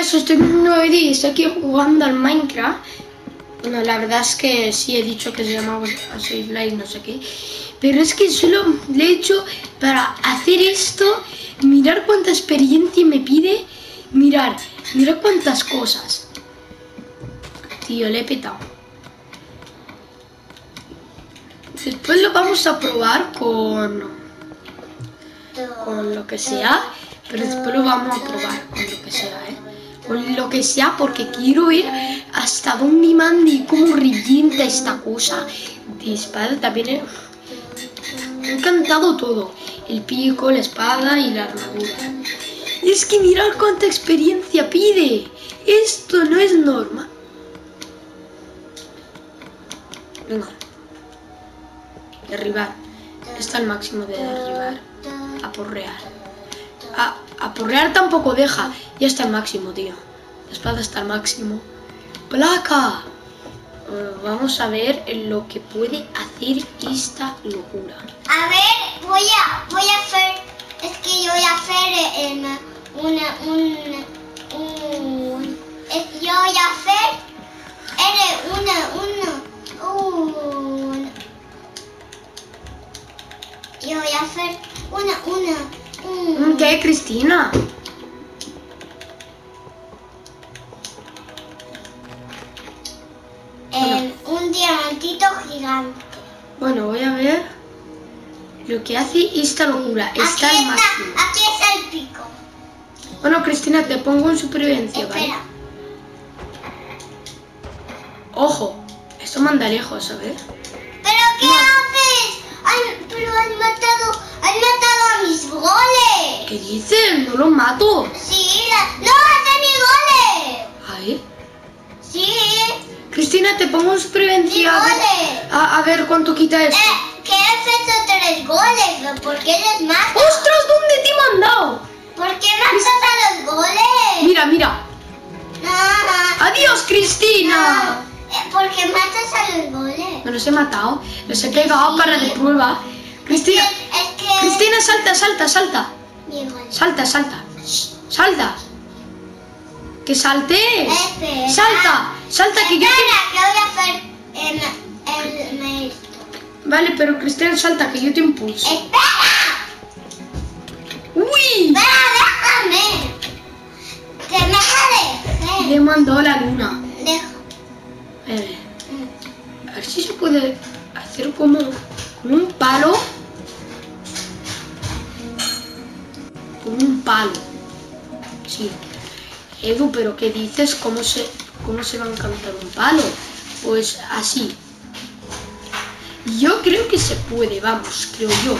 eso, estoy en un nuevo vídeo y estoy aquí jugando al Minecraft. Bueno, la verdad es que sí he dicho que se llama Save Life, no sé qué. Pero es que solo le he hecho para hacer esto, mirar cuánta experiencia me pide, mirar cuántas cosas. Tío, le he petado. Después lo vamos a probar con lo que sea, pero después lo vamos a probar con lo que sea, con lo que sea, porque quiero ver hasta dónde manda y cómo revienta esta cosa de espada. También me ha encantado todo, el pico, la espada y la armadura. Y es que mirad cuánta experiencia pide, esto no es normal. Venga, derribar, está el máximo de derribar. Aporrear. Aporrear tampoco deja. Ya está al máximo, tío. La espada está al máximo. ¡Placa! Vamos a ver lo que puede hacer esta locura. A ver, voy a hacer. Es que yo voy a hacer yo voy a hacer yo voy a hacer ¿Qué, Cristina? un diamantito gigante. Bueno, voy a ver lo que hace esta locura. Está al máximo. Aquí está el pico. Bueno, Cristina, te pongo en supervivencia, Espera. ¿vale? Ojo, esto manda lejos, ¿sabes? ¿Pero qué haces? Pero han matado a mis goles. ¿Qué dices? No los mato. Sí, no, hasta mis goles. Ahí. Sí. Cristina, te pongo en supervivencia. Mis goles. A ver cuánto quita esto. Que he hecho 3 goles. ¿Por qué les mato? ¡Ostras! ¿Dónde te he mandado? ¿Por qué matas a los goles? Mira, mira. No. ¡Adiós, Cristina! ¿Por qué matas a los goles? Me los he matado. Los he pegado para de prueba. Cristina. Es que... Cristina, salta. Mi gol. Salta. Salta. ¡Que salte! Espera. Salta, que yo te... Espera, que voy a hacer el Vale, pero Cristina, salta, que yo te impulso. ¡Espera! ¡Uy! ¡Déjame! ¡Que me dejes! Le mandó la luna. Deja. A ver si se puede hacer como un palo. Como un palo. Sí. Edu, ¿pero qué dices? ¿Cómo se va a encantar un palo? Pues así. Yo creo que se puede, vamos, creo yo.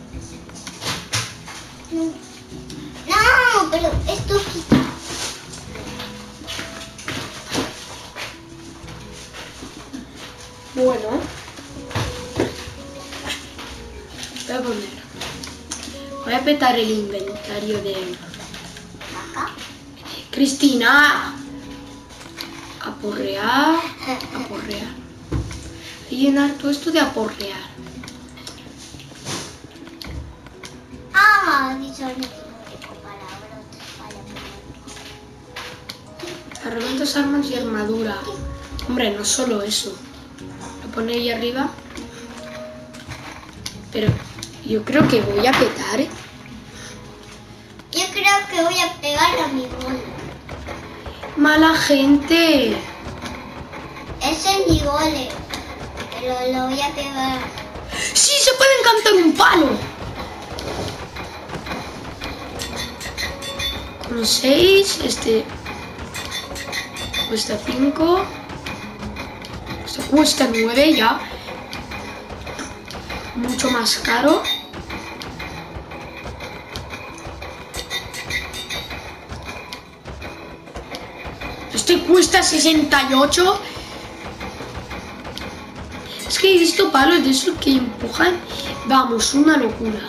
No, pero esto quita. Bueno. Voy a petar el inventario de... Acá. Cristina. Aporrear. Llenar todo esto de aporrear. Dicho no tengo palabras para Herramientas, armas y armadura. Hombre, no solo eso. Lo pone ahí arriba. Pero yo creo que voy a petar. Yo creo que voy a pegar a mi gol. Mala gente. Ese es mi gol. Pero lo voy a pegar. ¡Sí, se puede encantar un palo! Con 6, este cuesta 5, este cuesta 9 ya, mucho más caro. Este cuesta 68. Es que he visto palos de esos que empujan, vamos, una locura.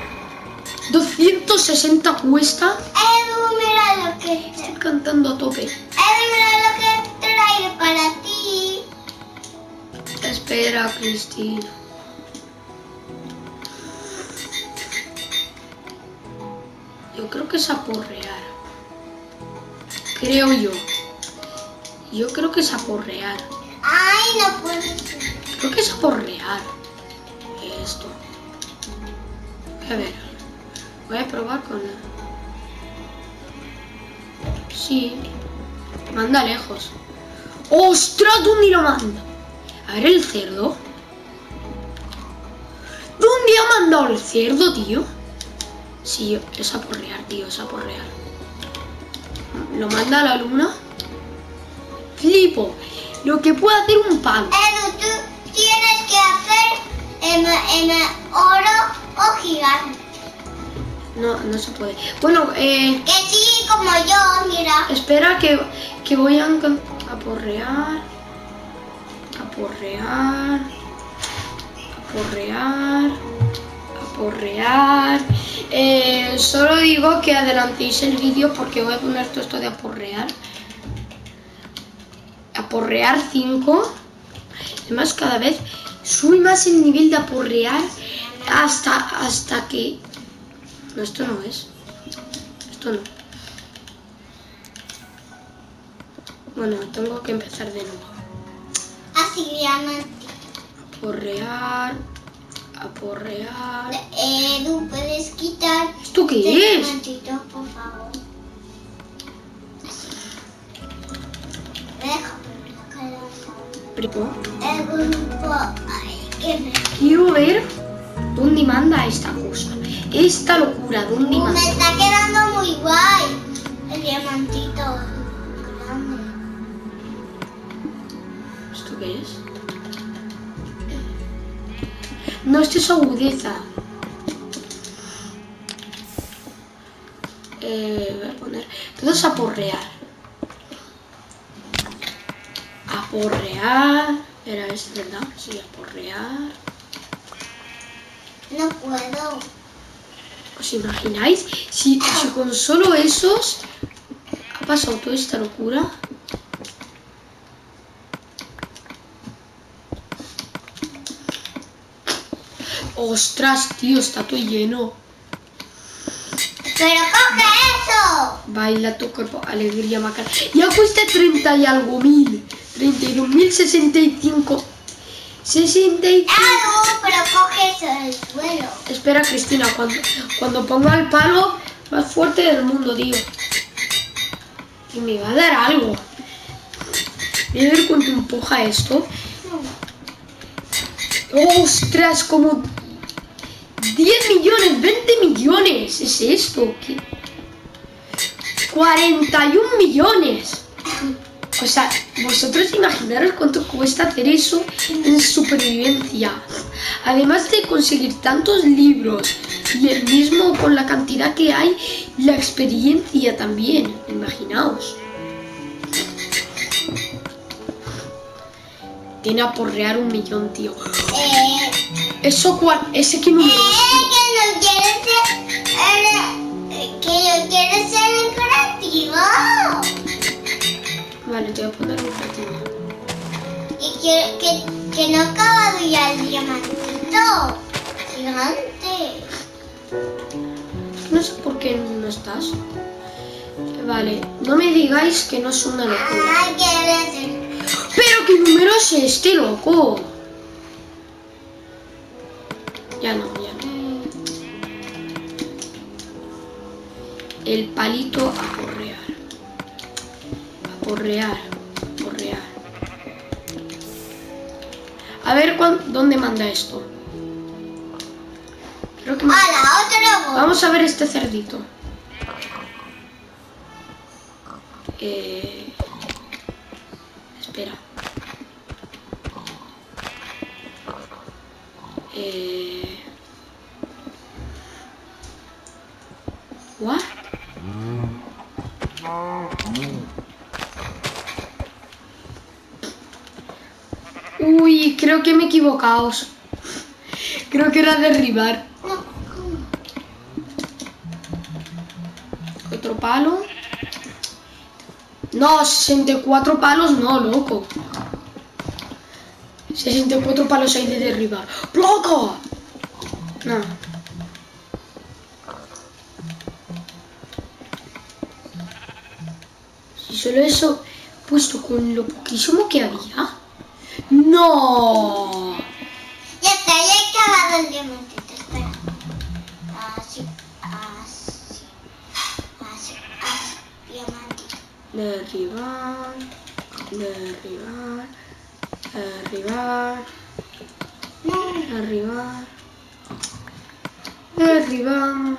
260 cuesta. Edu, mira lo que... Estoy cantando a tope. Edu, mira lo que traigo para ti. Espera, Cristina. Yo creo que es aporrear. Creo yo. Yo creo que es aporrear. Ay, no puedo ser. Creo que es aporrear. Esto. A ver. Voy a probar con... Sí. Manda lejos. ¡Ostras! ¿Dónde lo manda? A ver el cerdo. ¿Dónde ha mandado el cerdo, tío? Sí, es aporrear, tío, es aporrear. Lo manda a la luna. Flipo. Lo que puede hacer un palo. Edu, tú tienes que hacer en oro o gigante. No se puede. Bueno, Que sí, como yo, mira. espera que voy a aporrear. Aporrear. Aporrear. Aporrear. Solo digo que adelantéis el vídeo porque voy a poner todo esto de aporrear. Aporrear 5. Además cada vez sube más el nivel de aporrear hasta que... No, esto no es. Esto no. Bueno, tengo que empezar de nuevo. Así, diamante. Aporrear. Aporrear. Edu, ¿puedes quitar ¿Esto qué este es? diamantito, por favor? Deja Primo, el grupo. Ay, que me... quiero ver dónde manda esta cosa. Esta locura, ¿dónde Me manda? está quedando muy guay el diamantito grande. ¿Esto qué es? No, esto es agudeza. Voy a poner... Todo es aporrear. Aporrear. Era esto, ¿verdad? Sí, aporrear. No puedo. ¿Os imagináis? Si con solo esos ha pasado toda esta locura. ¡Ostras, tío! Está todo lleno. ¡Pero coge eso! Baila tu cuerpo, alegría Macarena. Ya cuesta 30 y algo mil. 32.065. 65. Pero coge eso del suelo. Espera, Cristina, cuando ponga el palo más fuerte del mundo, tío. Y me va a dar algo. Voy a ver cuánto empuja esto. ¡Ostras! Como 10 millones, 20 millones. ¿Es esto? ¿Qué? 41 millones. O sea, vosotros imaginaros cuánto cuesta hacer eso en supervivencia. Además de conseguir tantos libros y el mismo con la cantidad que hay, la experiencia también. Imaginaos. Tiene a aporrear 1 millón, tío. ¿Eso cuál? ¿Ese qué número es? Que no quieres ser el creativo. Vale, te voy a poner un creativo. Y que no acaba ya el diamantito gigante. No sé por qué no estás. Vale, no me digáis que no es una locura. Ay, quieres ser. ¿Pero qué número es este, loco? Ya no, ya no. El palito a porrear. A porrear, porrear. A ver dónde manda esto. Creo que ¡Hala, otro! Vamos a ver este cerdito. Espera. ¿What? Uy, creo que me he equivocado. Creo que era derribar. Otro palo. No, 64 palos no, loco. 64 palos hay de derribar. ¡Loco! No. solo eso puesto con lo poquísimo que había. ¡No! Ya está, ya he acabado el diamantito, espera. Así, diamantito. Derribar, derribar, derribar, No, derribar, derribar.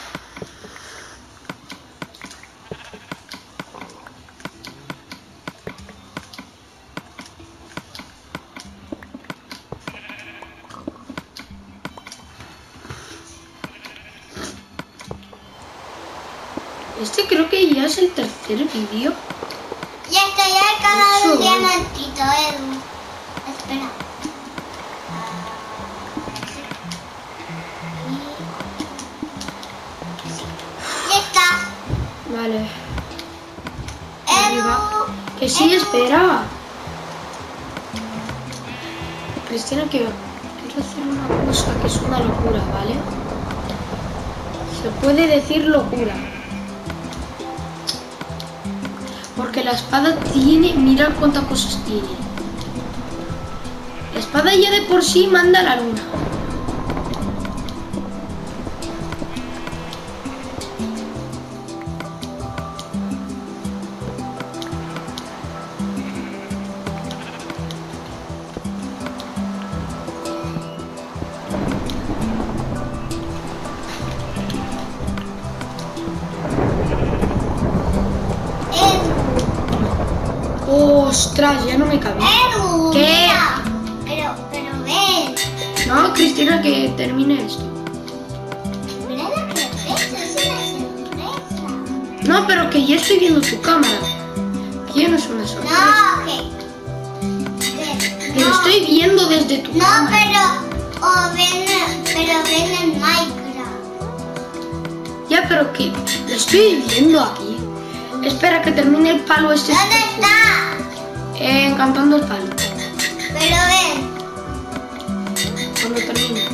Este creo que ya es el tercer vídeo. ya está, ya he acabado el Eso. diamantito, Edu. Espera. Ya está. Vale. Edu. Arriba. Que sí, Edu. espera. Cristina, quiero hacer una cosa que es una locura, ¿vale? Se puede decir locura. Porque la espada tiene... Mira cuántas cosas tiene. La espada ya de por sí manda a la luna. ¡Ostras! Ya no me cabe. Edu, ¿Qué? mira. Pero ven. No, Cristina, que termine esto. Mira lo que ves, es una sorpresa. No, pero que ya estoy viendo tu cámara. Que ya no es una sorpresa. No, ok. Que lo estoy viendo desde tu No, cámara. pero ven en Minecraft. Ya, pero que lo estoy viendo aquí. Espera que termine el palo este. ¿Dónde está? Encantando el palo. Pero ven. Cuando termine.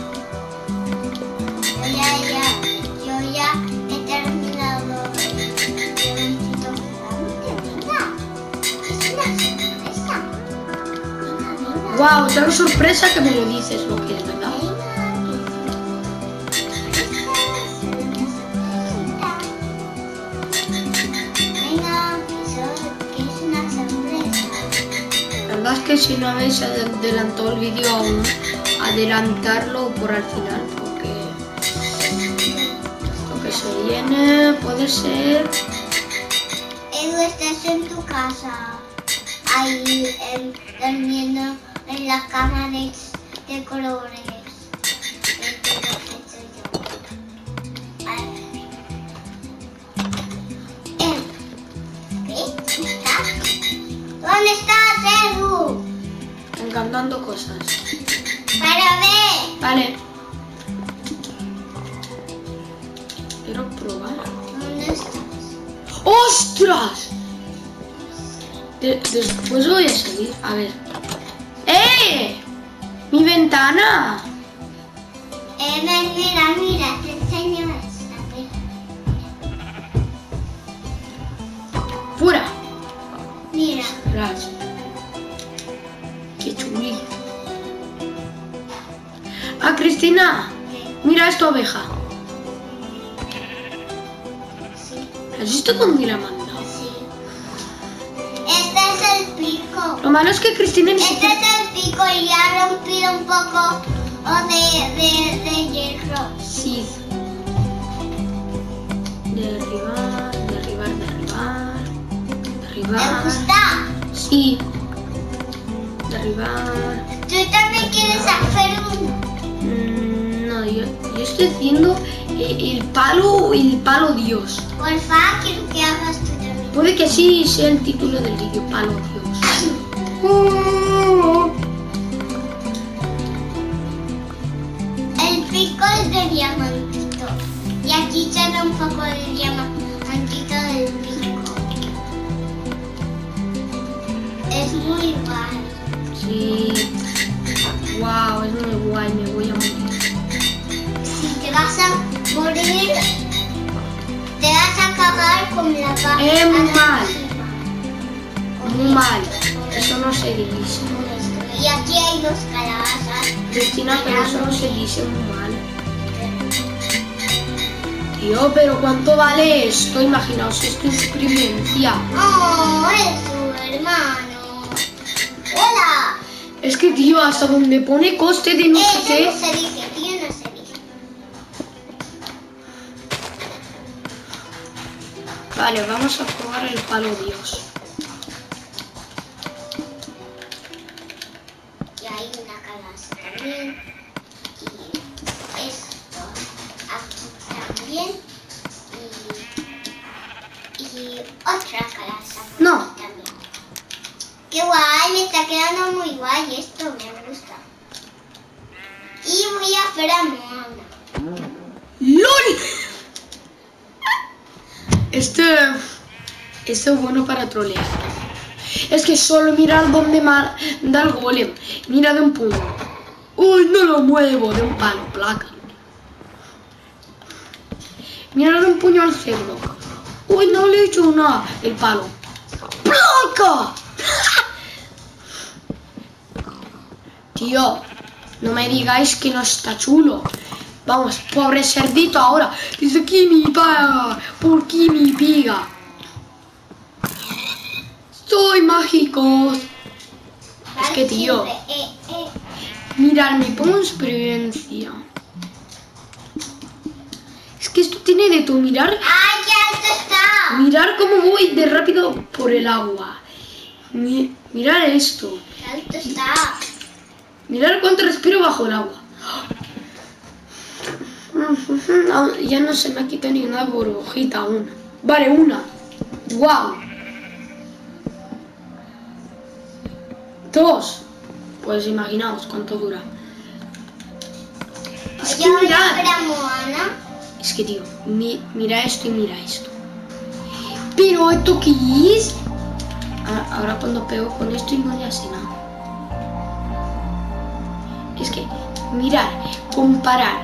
Yo ya he terminado el diamantito. Venga, es una sorpresa. Venga. Wow, tan sorpresa que me lo dices lo que es, ¿verdad? La verdad es que si no habéis adelantado el vídeo aún, adelantarlo por al final, porque esto que se viene puede ser... Edu, estás en tu casa, ahí durmiendo en la cama de colores. ¿Dónde estás, Edu? encantando cosas. Para ver. Vale. Quiero probar. ¿Dónde estás? ¡Ostras! Después voy a seguir. A ver. ¡Eh! ¡Mi ventana! Mira, te enseño esta. ¡Fuera! Mira. Ostras. ¡Qué chuli! Ah, Cristina. Mira esta oveja. Sí, ¿Has visto dónde la manda? sí. Este es el pico. Lo malo es que Cristina ni Este siquiera... es el pico y ha rompido un poco de hierro. Sí. Derribar, derribar, derribar. ¿Te Derribar. gusta? Sí. Derribar. ¿Tú también quieres hacer uno? No, yo estoy haciendo el palo Dios. Por favor, quiero que hagas tú también. Puede que sí sea el título del vídeo, palo Dios. El pico es de diamantito. Y aquí sale un poco de diamantito del pico. Es muy guay. Sí. Wow, es muy guay, me voy a morir. Si te vas a morir, te vas a acabar con la Mal. mal. Eso no se dice. Y aquí hay dos calabazas. Cristina, pero eso no se dice muy mal. Tío, pero ¿cuánto vale esto? Imaginaos esto en supervivencia. Oh, es su hermano. Hola. Es que, tío, hasta donde pone coste de no sé Eso qué. no se dice, tío, no se dice. Vale, vamos a probar el palo Dios. Y hay una calabaza también. Y esto aquí también. Y otra calabaza por No. aquí también. Qué guay, me está quedando muy guay esto, me gusta. Y voy a hacer a Moana. ¡LOL! Esto es bueno para trolear. Es que solo mirar dónde da el golem. Mira de un puño. ¡Uy, no lo muevo! De un palo, placa. Mira de un puño al cerdo. ¡Uy, no le he hecho nada! El palo. ¡Placa! Tío, no me digáis que no está chulo. Vamos, pobre cerdito ahora. Dice que mi paga, por qué mi piga. Soy mágico. Es que, tío, mirad, me pongo en supervivencia. Es que esto tiene de todo. Mirar, ¡Ay, qué alto está! mirar cómo voy de rápido por el agua. Mirar esto. ¡Qué alto está! Mirar cuánto respiro bajo el agua. Ya no se me ha quitado ni una burbujita aún. Vale, una. ¡Wow! 2. Pues imaginaos cuánto dura. Es que Yo voy a mirad. hacer a Moana. Es que, tío, mira esto y mira esto. Pero esto qué es. Ahora cuando pego con esto y no le hace nada. Es que, mirar, comparar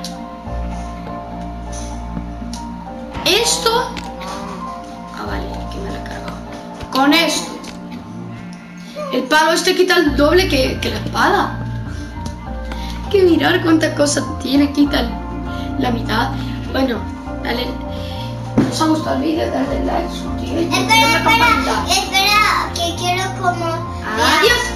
esto. Vale, que me lo he cargado. Con esto. El palo este quita el doble que la espada. Hay que mirar cuántas cosas tiene, quita la mitad. Bueno, dale. Si os ha gustado el vídeo, dale like, suscribiros. Espera, que quiero como... Adiós.